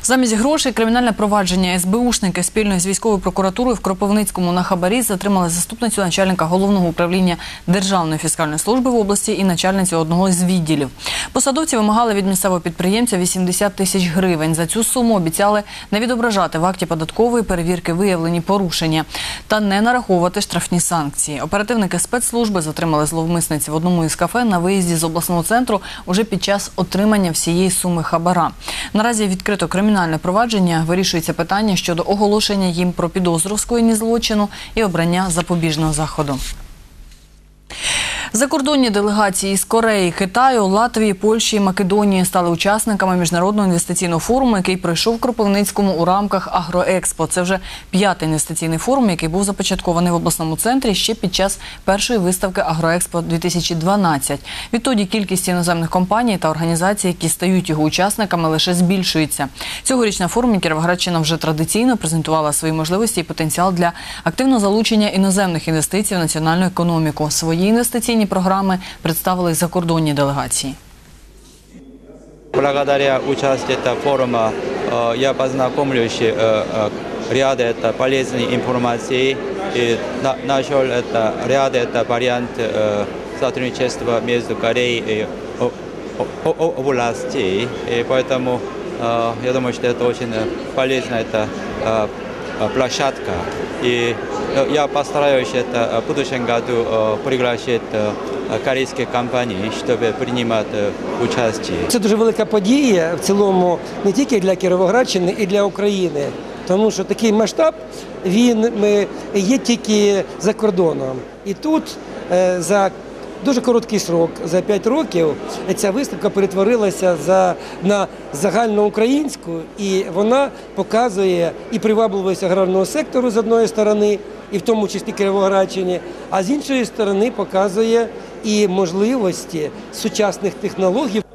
Замість грошей кримінальне провадження. СБУшники спільно з військовою прокуратурою в Кропивницькому на хабарі затримали заступницю начальника Головного управління Державної фіскальної служби в області і начальницю одного з відділів. Посадовці вимагали від місцевого підприємця 80 тисяч гривень. За цю суму обіцяли не відображати в акті податкової перевірки виявлені порушення та не нараховувати штрафні санкції. Оперативники спецслужби затримали зловмисниці в одному із кафе на виїзді з обласного центру уже під час отримання всієї суми хабара. Наразі відкрито кримінальне провадження, вирішується питання щодо оголошення їм про підозру в скоєнні злочину і обрання запобіжного заходу. Закордонні делегації з Кореї, Китаю, Латвії, Польщі і Македонії стали учасниками міжнародного інвестиційного форуму, який пройшов в Кропивницькому у рамках Агроекспо. Це вже 5-й інвестиційний форум, який був започаткований в обласному центрі ще під час першої виставки Агроекспо-2012. Відтоді кількість іноземних компаній та організацій, які стають його учасниками, лише збільшується. Цьогоріч на форумі Кіровоградщина вже традиційно презентувала свої можливості і потенціал для активного залучення іноземних інвестицій в національну економіку. Свої інвестиційні программы представили закордонні делегации. Благодаря участию этого форума я познакомлюсь ряд полезной информации и нашел ряд вариантов сотрудничества между Кореей и областей. И поэтому я думаю, что это очень полезная площадка. И я постараюсь в будущем году пригласить корейські компанії, щоб приймати участь. Це дуже велика подія в цілому не тільки для Кіровоградщини, і для України. Тому що такий масштаб, він є тільки за кордоном. І тут за дуже короткий срок, за 5 років, ця виставка перетворилася на загальноукраїнську, і вона показує і привабливість аграрного сектору з одної сторони, і в тому числі Кіровоградщині, а з іншої сторони показує і можливості сучасних технологій.